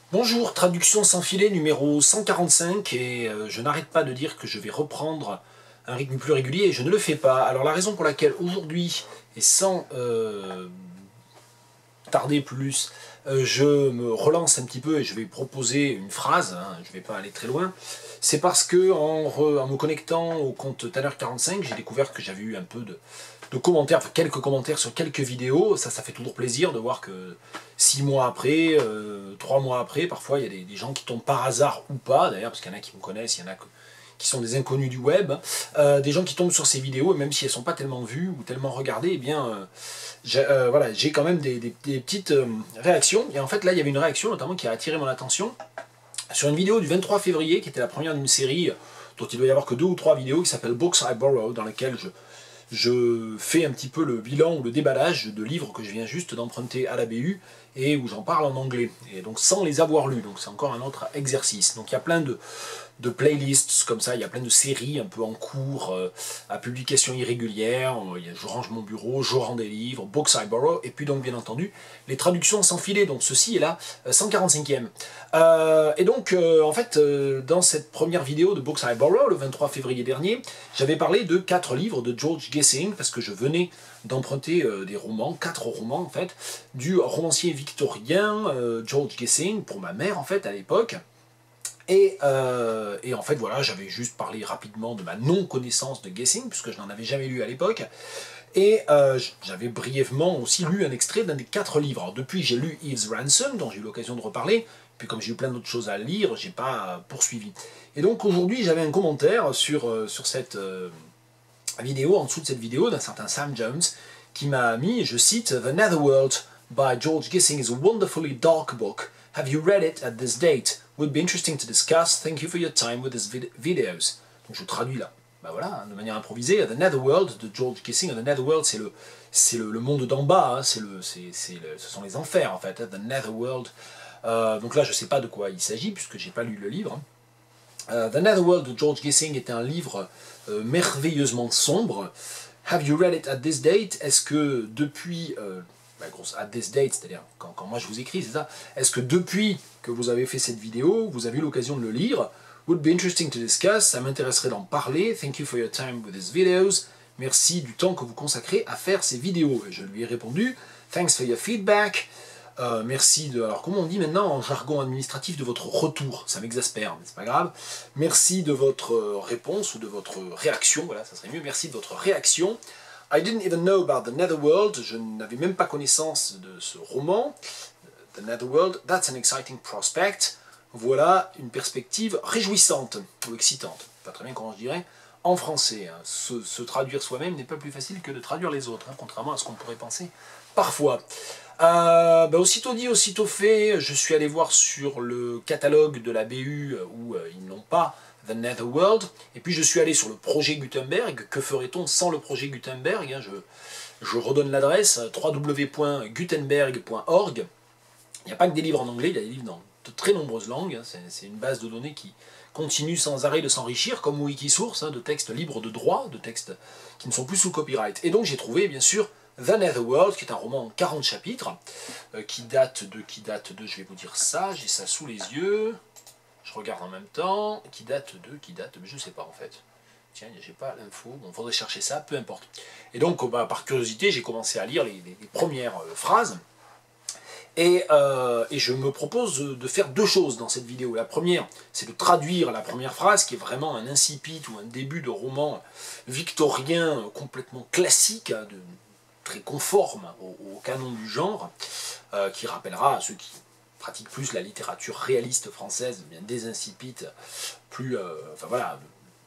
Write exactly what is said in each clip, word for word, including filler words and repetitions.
Bonjour, traduction sans filet numéro cent quarante-cinq, et euh, je n'arrête pas de dire que je vais reprendre un rythme plus régulier et je ne le fais pas. Alors la raison pour laquelle aujourd'hui, et sans euh, tarder plus, euh, je me relance un petit peu et je vais proposer une phrase, hein, je ne vais pas aller très loin, c'est parce que en, re, en me connectant au compte Tanner quarante-cinq, j'ai découvert que j'avais eu un peu de, de commentaires, enfin, quelques commentaires sur quelques vidéos. Ça, ça fait toujours plaisir de voir que six mois après, euh, trois mois après, parfois il y a des, des gens qui tombent par hasard ou pas, d'ailleurs, parce qu'il y en a qui me connaissent, il y en a que, qui sont des inconnus du web, euh, des gens qui tombent sur ces vidéos, et même si elles ne sont pas tellement vues ou tellement regardées, eh bien, euh, j'ai euh, voilà, j'ai quand même des, des, des petites euh, réactions. Et en fait, là, il y avait une réaction notamment qui a attiré mon attention sur une vidéo du vingt-trois février, qui était la première d'une série dont il doit y avoir que deux ou trois vidéos, qui s'appelle Books I Borrow, dans laquelle je, je fais un petit peu le bilan ou le déballage de livres que je viens juste d'emprunter à la B U et où j'en parle en anglais, et donc sans les avoir lus, donc c'est encore un autre exercice. Donc il y a plein de, de playlists comme ça, il y a plein de séries un peu en cours, euh, à publication irrégulière, il y a Je range mon bureau, Je rends des livres, Books I Borrow, et puis donc bien entendu les traductions sans filet, donc ceci est la cent quarante-cinquième. Euh, et donc euh, en fait euh, dans cette première vidéo de Books I Borrow, le vingt-trois février dernier, j'avais parlé de quatre livres de George Gissing, parce que je venais d'emprunter euh, des romans, quatre romans en fait, du romancier victorien euh, George Gissing, pour ma mère en fait à l'époque. Et, euh, et en fait voilà, j'avais juste parlé rapidement de ma non-connaissance de Gissing, puisque je n'en avais jamais lu à l'époque. Et euh, j'avais brièvement aussi lu un extrait d'un des quatre livres. Alors depuis, j'ai lu Eve's Ransom, dont j'ai eu l'occasion de reparler, puis comme j'ai eu plein d'autres choses à lire, j'ai pas poursuivi. Et donc aujourd'hui, j'avais un commentaire sur, euh, sur cette euh, vidéo, en dessous de cette vidéo, d'un certain Sam Jones, qui m'a mis, je cite, The Netherworld by George Gissing is a wonderfully dark book. Have you read it at this date? Would be interesting to discuss. Thank you for your time with these vid videos. Donc je traduis là. Ben voilà, de manière improvisée, The Netherworld de George Gissing. The Netherworld, c'est le, c'est le, le monde d'en bas, hein, c'est le, c'est, c'est le, ce sont les enfers en fait, hein, The Netherworld. Euh, donc là, je ne sais pas de quoi il s'agit, puisque je n'ai pas lu le livre. Uh, The Netherworld de George Gissing est un livre euh, merveilleusement sombre. Have you read it at this date? Est-ce que depuis, euh, bah, grosse, at this date, c'est-à-dire quand, quand moi je vous écris, c'est ça. Est-ce que depuis que vous avez fait cette vidéo, vous avez eu l'occasion de le lire? Would be interesting to discuss. Ça m'intéresserait d'en parler. Thank you for your time with these videos. Merci du temps que vous consacrez à faire ces vidéos. Et je lui ai répondu, thanks for your feedback. Euh, merci de, alors comment on dit maintenant en jargon administratif, de votre retour, ça m'exaspère, mais c'est pas grave. Merci de votre réponse ou de votre réaction, voilà, ça serait mieux. Merci de votre réaction. I didn't even know about the Netherworld, je n'avais même pas connaissance de ce roman. The Netherworld, that's an exciting prospect. Voilà une perspective réjouissante ou excitante. Pas très bien comment je dirais en français. Hein. Se, se traduire soi-même n'est pas plus facile que de traduire les autres, hein, contrairement à ce qu'on pourrait penser parfois. Euh, bah aussitôt dit, aussitôt fait, je suis allé voir sur le catalogue de la B U où euh, ils n'ont pas The Netherworld, et puis je suis allé sur le projet Gutenberg. Que ferait-on sans le projet Gutenberg, hein, je, je redonne l'adresse, w w w point gutenberg point org. Il n'y a pas que des livres en anglais, il y a des livres dans de très nombreuses langues, hein. C'est une base de données qui continue sans arrêt de s'enrichir, comme Wikisource, hein, de textes libres de droit, de textes qui ne sont plus sous copyright. Et donc j'ai trouvé, bien sûr, The Netherworld, qui est un roman en quarante chapitres, euh, qui date de, qui date de, je vais vous dire ça, j'ai ça sous les yeux, je regarde en même temps, qui date de, qui date de, je ne sais pas en fait. Tiens, j'ai pas l'info, bon, faudrait chercher ça, peu importe. Et donc, bah, par curiosité, j'ai commencé à lire les, les, les premières euh, phrases, et, euh, et je me propose de faire deux choses dans cette vidéo. La première, c'est de traduire la première phrase, qui est vraiment un incipit ou un début de roman victorien complètement classique, de très conforme au, au canon du genre, euh, qui rappellera à ceux qui pratiquent plus la littérature réaliste française, bien des incipits, plus, euh, enfin voilà,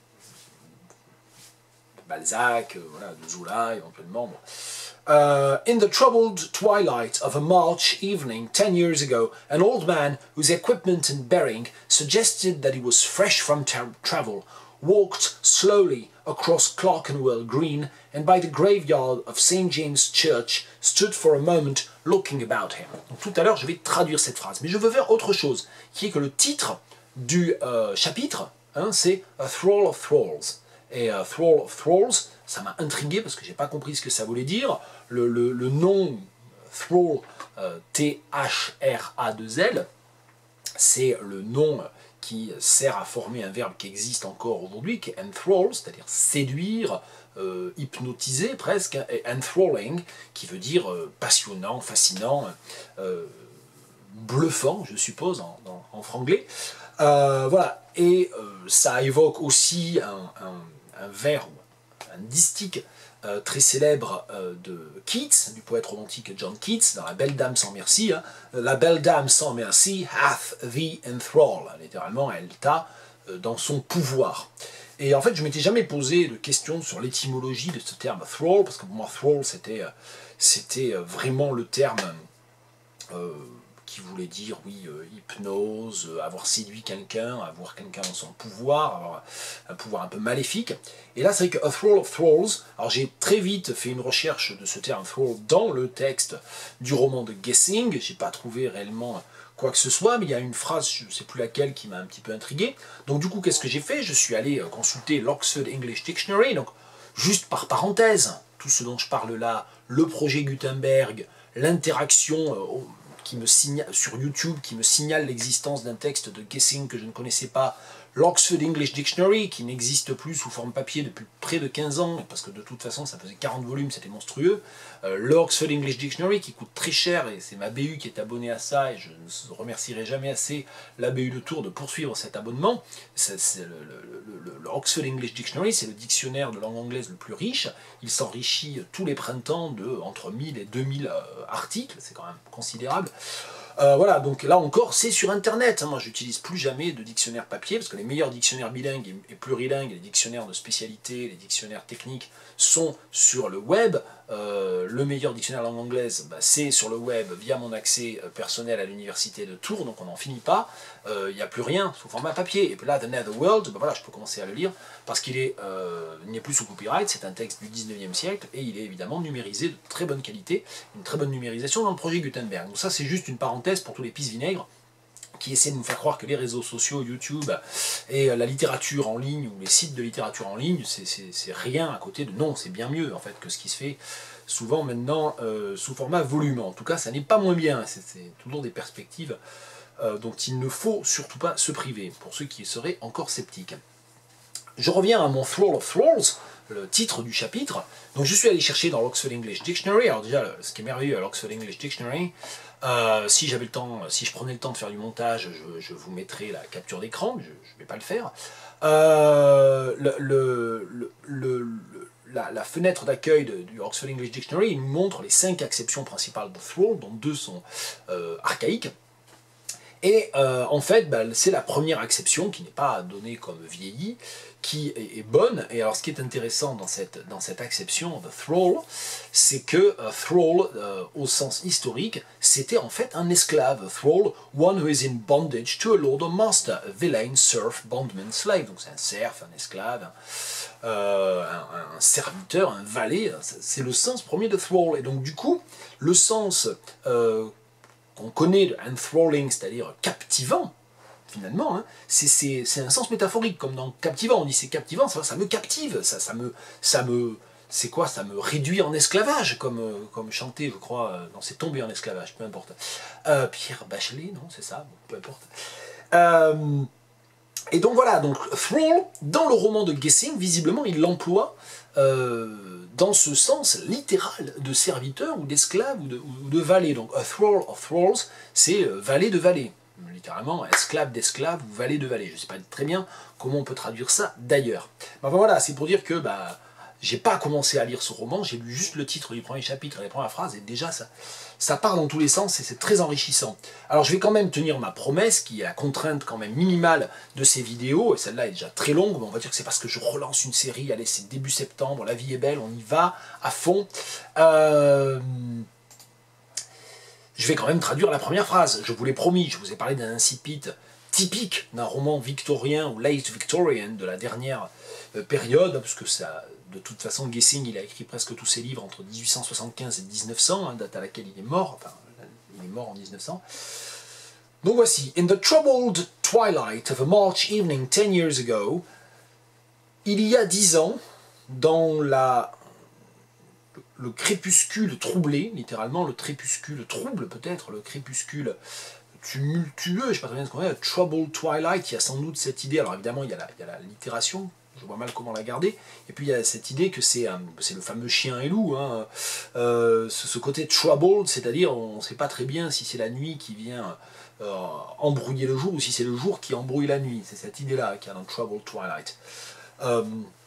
de, de Balzac, euh, voilà, de Zola éventuellement. Bon. Uh, in the troubled twilight of a March evening ten years ago, an old man whose equipment and bearing suggested that he was fresh from tra travel walked slowly across Clerkenwell Green, and by the graveyard of Saint James Church stood for a moment looking about him. Donc, tout à l'heure, je vais traduire cette phrase, mais je veux faire autre chose, qui est que le titre du euh, chapitre, hein, c'est A Thrall of Thralls. Et uh, Thrall of Thralls, ça m'a intrigué parce que j'ai pas compris ce que ça voulait dire. Le, le, le nom Thrall, euh, T H R A deux L, c'est le nom qui sert à former un verbe qui existe encore aujourd'hui, qui est enthrall, c'est-à-dire séduire, euh, hypnotiser presque, et enthralling, qui veut dire euh, passionnant, fascinant, euh, bluffant, je suppose, en, en, en franglais. Euh, voilà, et euh, ça évoque aussi un, un, un vers, un distique euh, très célèbre euh, de Keats, du poète romantique John Keats, dans La Belle Dame sans merci. Hein. La belle dame sans merci hath thee enthrall. Littéralement, elle t'a euh, dans son pouvoir. Et en fait, je m'étais jamais posé de questions sur l'étymologie de ce terme thrall, parce que pour moi, thrall, c'était c'était vraiment le terme euh, qui voulait dire, oui, euh, hypnose, euh, avoir séduit quelqu'un, avoir quelqu'un dans son pouvoir, avoir un pouvoir un peu maléfique. Et là, c'est vrai que A Thrall of Thralls, alors j'ai très vite fait une recherche de ce terme thrall dans le texte du roman de Gessing, j'ai pas trouvé réellement quoi que ce soit, mais il y a une phrase, je ne sais plus laquelle, qui m'a un petit peu intrigué. Donc du coup, qu'est-ce que j'ai fait? Je suis allé consulter l'Oxford English Dictionary, donc juste par parenthèse, tout ce dont je parle là, le projet Gutenberg, l'interaction euh, qui me signale sur YouTube, qui me signale l'existence d'un texte de Gessing que je ne connaissais pas, l'Oxford English Dictionary, qui n'existe plus sous forme papier depuis près de quinze ans, parce que de toute façon ça faisait quarante volumes, c'était monstrueux, euh, l'Oxford English Dictionary qui coûte très cher, et c'est ma B U qui est abonnée à ça, et je ne remercierai jamais assez la B U de Tours de poursuivre cet abonnement. C'est, c'est le, le, le, le Oxford English Dictionary, c'est le dictionnaire de langue anglaise le plus riche, il s'enrichit tous les printemps de entre mille et deux mille euh, articles, c'est quand même considérable. Euh, voilà, donc là encore, c'est sur Internet. Moi, j'utilise plus jamais de dictionnaire papier, parce que les meilleurs dictionnaires bilingues et plurilingues, les dictionnaires de spécialité, les dictionnaires techniques, sont sur le web. Euh, le meilleur dictionnaire langue anglaise, bah, c'est sur le web, via mon accès personnel à l'université de Tours, donc on n'en finit pas. Il euh, n'y a plus rien sous format papier. Et puis là, The Netherworld, bah, voilà, je peux commencer à le lire, parce qu'il est, euh, n'est plus sous copyright, c'est un texte du dix-neuvième siècle, et il est évidemment numérisé de très bonne qualité, une très bonne numérisation dans le projet Gutenberg. Donc ça, c'est juste une parenthèse pour tous les pisse vinaigres qui essaient de nous faire croire que les réseaux sociaux, YouTube et la littérature en ligne, ou les sites de littérature en ligne, c'est rien à côté de... Non, c'est bien mieux en fait que ce qui se fait souvent maintenant euh, sous format volume. En tout cas, ça n'est pas moins bien, c'est toujours des perspectives euh, dont il ne faut surtout pas se priver, pour ceux qui seraient encore sceptiques. Je reviens à mon Thrall of Thralls, le titre du chapitre. Donc je suis allé chercher dans l'Oxford English Dictionary. Alors déjà, ce qui est merveilleux à l'Oxford English Dictionary, euh, si j'avais le temps, si je prenais le temps de faire du montage, je, je vous mettrai la capture d'écran, je ne vais pas le faire. Euh, le, le, le, le, la, la fenêtre d'accueil du Oxford English Dictionary, il nous montre les cinq acceptions principales de thrall, dont deux sont euh, archaïques. Et euh, en fait, bah, c'est la première acception qui n'est pas donnée comme vieillie, qui est, est bonne. Et alors ce qui est intéressant dans cette, dans cette acception de thrall, c'est que uh, thrall, euh, au sens historique, c'était en fait un esclave. Thrall, one who is in bondage to a lord or master, a villain, serf, bondman, slave. Donc c'est un serf, un esclave, un, euh, un, un serviteur, un valet. C'est le sens premier de thrall. Et donc du coup, le sens... Euh, qu'on connaît de enthralling, c'est-à-dire captivant, finalement, hein, c'est un sens métaphorique, comme dans captivant, on dit c'est captivant, ça, ça me captive, ça, ça me, ça me c'est quoi, ça me réduit en esclavage, comme, comme chanté, je crois, non, c'est tombé en esclavage, peu importe. Euh, Pierre Bachelet, non, c'est ça, bon, peu importe. Euh, et donc voilà, donc thrall, dans le roman de Gessing, visiblement, il l'emploie euh, dans ce sens littéral de serviteur ou d'esclave ou de, ou de valet. Donc a thrall of thralls, c'est euh, valet de valet. Littéralement, esclave d'esclave ou valet de valet. Je ne sais pas très bien comment on peut traduire ça d'ailleurs. Enfin voilà, c'est pour dire que bah, j'ai pas commencé à lire ce roman, j'ai lu juste le titre du premier chapitre et les premières phrases, et déjà ça, ça part dans tous les sens et c'est très enrichissant. Alors je vais quand même tenir ma promesse, qui est la contrainte quand même minimale de ces vidéos, et celle-là est déjà très longue, mais on va dire que c'est parce que je relance une série, allez c'est début septembre, la vie est belle, on y va à fond. Euh... Je vais quand même traduire la première phrase, je vous l'ai promis, je vous ai parlé d'un incipit typique d'un roman victorien ou late Victorian de la dernière période, parce que ça... De toute façon, Gessing, il a écrit presque tous ses livres entre mille huit cent soixante-quinze et mille neuf cents, hein, date à laquelle il est mort, enfin, il est mort en mille neuf cents. Donc voici, in the troubled twilight of a March evening ten years ago, il y a dix ans, dans la, le crépuscule troublé, littéralement, le crépuscule trouble peut-être, le crépuscule tumultueux, je ne sais pas très bien ce qu'on dit, Troubled Twilight, il y a sans doute cette idée, alors évidemment il y a la, il y a la littération, je vois mal comment la garder, et puis il y a cette idée que c'est le fameux chien et loup, hein, euh, ce, ce côté troubled, c'est-à-dire on ne sait pas très bien si c'est la nuit qui vient euh, embrouiller le jour, ou si c'est le jour qui embrouille la nuit, c'est cette idée-là qu'il y a dans Troubled Twilight. Euh,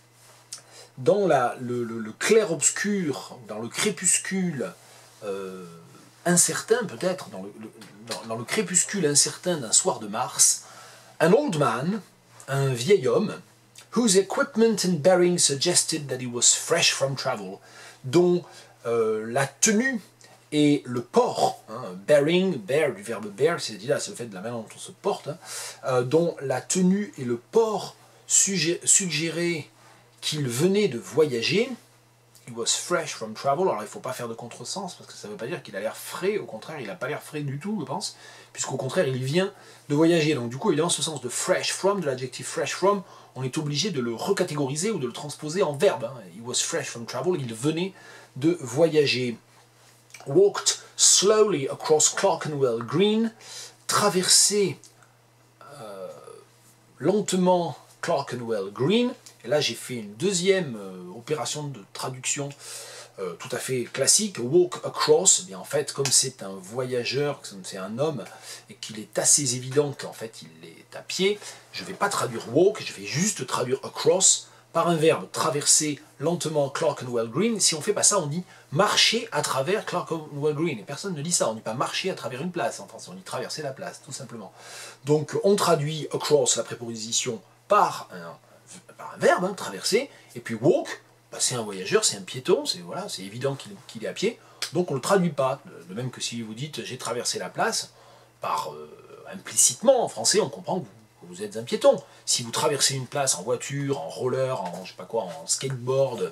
dans la, le, le, le clair-obscur, dans le crépuscule euh, incertain peut-être, dans le, le, dans, dans le crépuscule incertain d'un soir de mars, an old man, un vieil homme, whose equipment and bearing suggested that he was fresh from travel, dont euh, la tenue et le port, hein, bearing, bear, du verbe bear, c'est-à-dire c'est le fait de la manière dont on se porte, hein, euh, dont la tenue et le port suggéraient qu'il venait de voyager. He was fresh from travel. Alors il ne faut pas faire de contresens, parce que ça ne veut pas dire qu'il a l'air frais, au contraire, il n'a pas l'air frais du tout, je pense, puisqu'au contraire, il vient de voyager. Donc du coup, évidemment, ce sens de fresh from, de l'adjectif fresh from, on est obligé de le recatégoriser ou de le transposer en verbe. Hein. He was fresh from travel, il venait de voyager. Walked slowly across Clerkenwell Green, traversé euh, lentement Clerkenwell Green. Et là, j'ai fait une deuxième euh, opération de traduction euh, tout à fait classique, walk across. Eh bien, en fait, comme c'est un voyageur, comme c'est un homme, et qu'il est assez évident qu'en fait, il est à pied, je ne vais pas traduire walk, je vais juste traduire across par un verbe, traverser lentement Clerkenwell Green. Si on ne fait pas ça, on dit marcher à travers Clerkenwell Green. Et personne ne dit ça, on ne dit pas marcher à travers une place, en français, on dit traverser la place, tout simplement. Donc, on traduit across, la préposition, par un par un verbe, hein, traverser, et puis walk, bah, c'est un voyageur, c'est un piéton, c'est voilà, c'est évident qu'il qu'il est à pied, donc on ne le traduit pas, de même que si vous dites j'ai traversé la place, par euh, implicitement en français on comprend que vous, que vous êtes un piéton. Si vous traversez une place en voiture, en roller, en je sais pas quoi, en skateboard,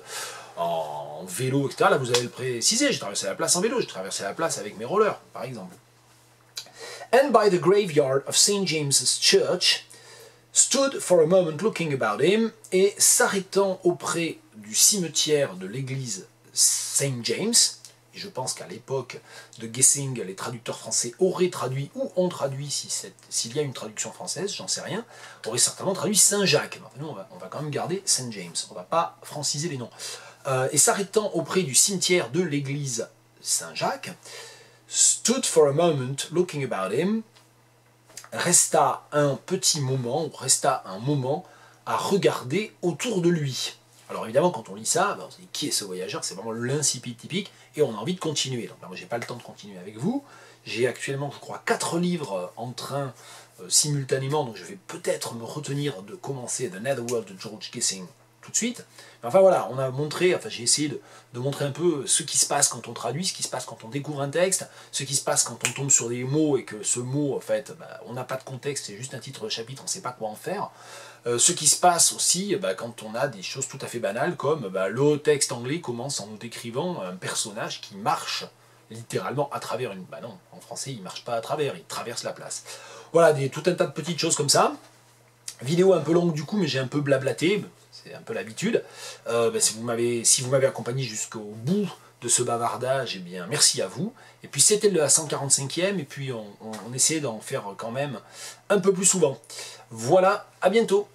en vélo, et cetera, là vous allez le préciser, j'ai traversé la place en vélo, j'ai traversé la place avec mes rollers, par exemple. And by the graveyard of Saint James's Church, stood for a moment looking about him, et s'arrêtant auprès du cimetière de l'église Saint James, et je pense qu'à l'époque de Guessing, les traducteurs français auraient traduit, ou ont traduit, s'il si y a une traduction française, j'en sais rien, auraient certainement traduit Saint-Jacques. Nous, on va, on va quand même garder Saint James, on ne va pas franciser les noms. Euh, et s'arrêtant auprès du cimetière de l'église Saint-Jacques, stood for a moment looking about him, resta un petit moment, ou resta un moment à regarder autour de lui. Alors évidemment, quand on lit ça, ben on se dit qui est ce voyageur, c'est vraiment l'incipit typique, et on a envie de continuer. Donc ben, moi j'ai pas le temps de continuer avec vous, j'ai actuellement je crois quatre livres en train euh, simultanément, donc je vais peut-être me retenir de commencer The Netherworld de George Gissing tout de suite. Mais enfin voilà, on a montré, enfin j'ai essayé de, de montrer un peu ce qui se passe quand on traduit, ce qui se passe quand on découvre un texte, ce qui se passe quand on tombe sur des mots et que ce mot, en fait, bah, on n'a pas de contexte, c'est juste un titre de chapitre, on ne sait pas quoi en faire. Euh, ce qui se passe aussi bah, quand on a des choses tout à fait banales, comme bah, le texte anglais commence en nous décrivant un personnage qui marche littéralement à travers une... Bah non, en français il ne marche pas à travers, il traverse la place. Voilà, des, tout un tas de petites choses comme ça. Vidéo un peu longue du coup, mais j'ai un peu blablaté, c'est un peu l'habitude. Euh, bah, si vous m'avez si vous m'avez accompagné jusqu'au bout de ce bavardage, eh bien merci à vous. Et puis c'était le cent quarante-cinquième, et puis on, on, on essaie d'en faire quand même un peu plus souvent. Voilà, à bientôt.